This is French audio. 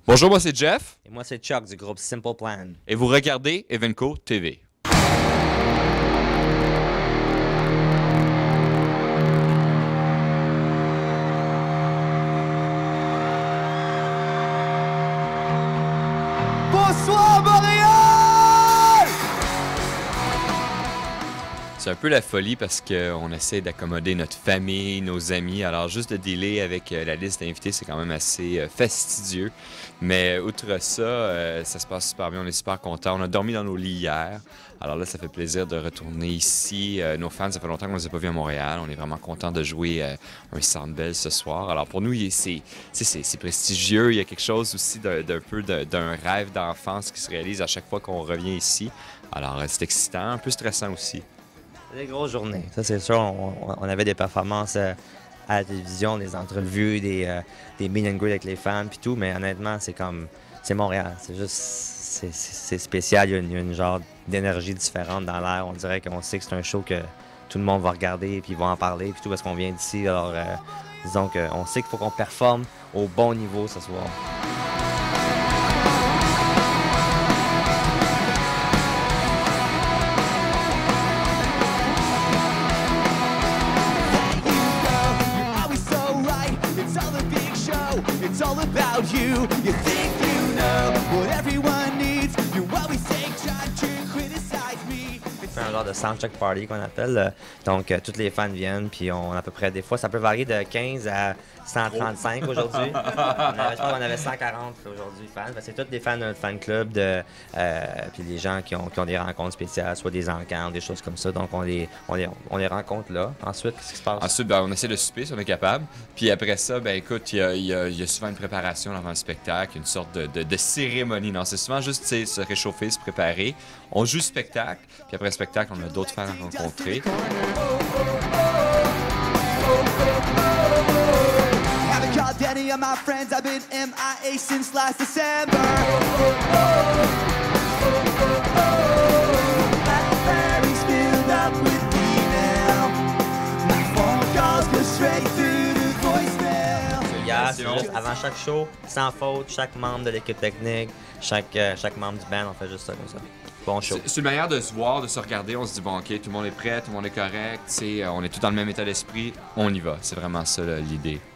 Bonjour, moi c'est Jeff Et moi, c'est Chuck du groupe Simple Plan. et vous regardez Evenco TV. Bonsoir Montréal! C'est un peu la folie parce qu'on essaie d'accommoder notre famille, nos amis. Alors juste de dealer avec la liste d'invités, c'est quand même assez fastidieux. Mais outre ça, ça se passe super bien, on est super contents. On a dormi dans nos lits hier. Alors là, ça fait plaisir de retourner ici. Nos fans, ça fait longtemps qu'on ne les a pas vus à Montréal. On est vraiment contents de jouer un Centre Bell ce soir. Alors pour nous, c'est prestigieux. Il y a quelque chose aussi d'un rêve d'enfance qui se réalise à chaque fois qu'on revient ici. Alors c'est excitant, un peu stressant aussi. C'est des grosses journées. Ça, c'est sûr. On avait des performances à la télévision, des entrevues, des meet and greet avec les fans, puis tout. Mais honnêtement, c'est Montréal. C'est juste, c'est spécial. Il y a une genre d'énergie différente dans l'air. On dirait qu'on sait que c'est un show que tout le monde va regarder, puis ils vont en parler, puis tout, parce qu'on vient d'ici. Alors, disons qu'on sait qu'il faut qu'on performe au bon niveau ce soir. It's all about you. You think you know what everyone needs. You always say, try to criticize me. On fait un genre de soundcheck party qu'on appelle. Donc, tous les fans viennent, puis on à peu près, des fois, ça peut varier de 15 à 135 aujourd'hui. Je pense qu'on avait 140 aujourd'hui fans. C'est tous des fans de notre fan club, puis des gens qui ont des rencontres spéciales, soit des encans, des choses comme ça. Donc, on les rencontre là. Ensuite, qu'est-ce qui se passe? Ensuite, on essaie de souper si on est capable. Puis après ça, écoute, il y a souvent une préparation avant le spectacle, une sorte de cérémonie. Non, c'est souvent juste se réchauffer, se préparer. On joue le spectacle, puis après le spectacle, on a d'autres fans à rencontrer. Haven't called any of my friends. I've been MIA since last December. Blackberry's filled up with email. My phone calls go straight through to voicemail. Hier, c'est juste avant chaque show, sans faute, chaque membre de l'équipe technique, chaque membre du band, on fait juste ça comme ça. Bon show. C'est une manière de se voir, de se regarder. On se dit, bon, OK, tout le monde est prêt, tout le monde est correct. On est tous dans le même état d'esprit. On y va. C'est vraiment ça, là, l'idée.